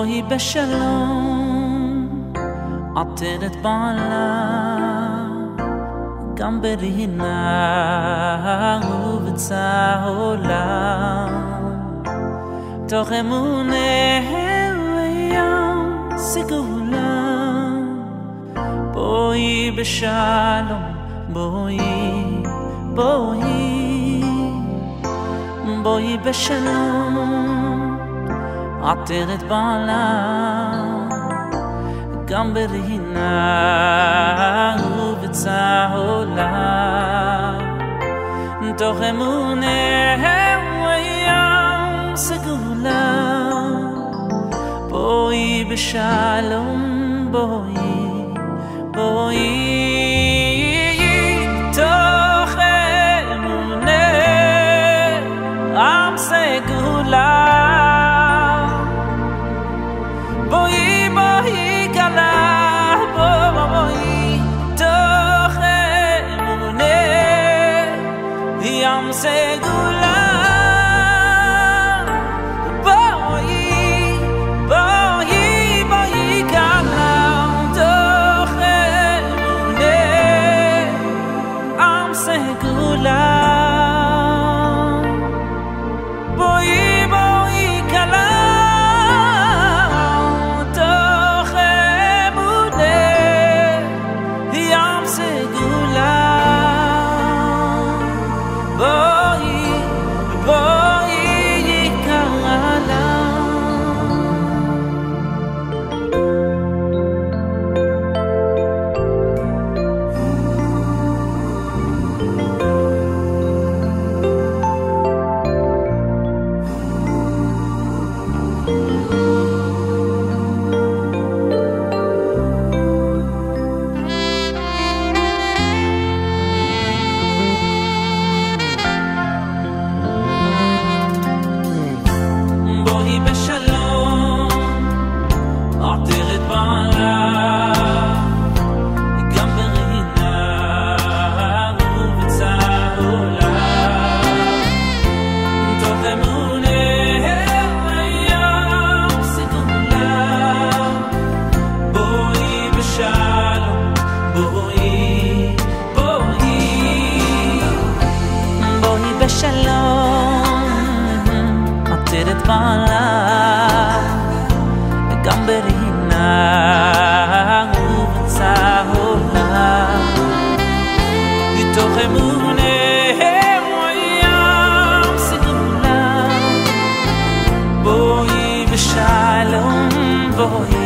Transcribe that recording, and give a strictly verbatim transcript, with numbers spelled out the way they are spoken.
בואי בשלום, עטרת בעלה, גם ברינה ובצהולה, תוך אמונה ויום סגולה. בואי בשלום, בואי, בואי, בואי בשלום, עטרת בעלה, גם ברינה ובצהולה, תוך אמונה ויום סגולה. בואי בשלום, בואי, בואי, תוך אמונה עם סגולה. בואי, בואי כלה, בואי, תוך אמונה עם סגולה. עטרת בעלה, גם ברינה ובצהולה, מתוך אמונה ויום סגולה. בואי בשלום, בואי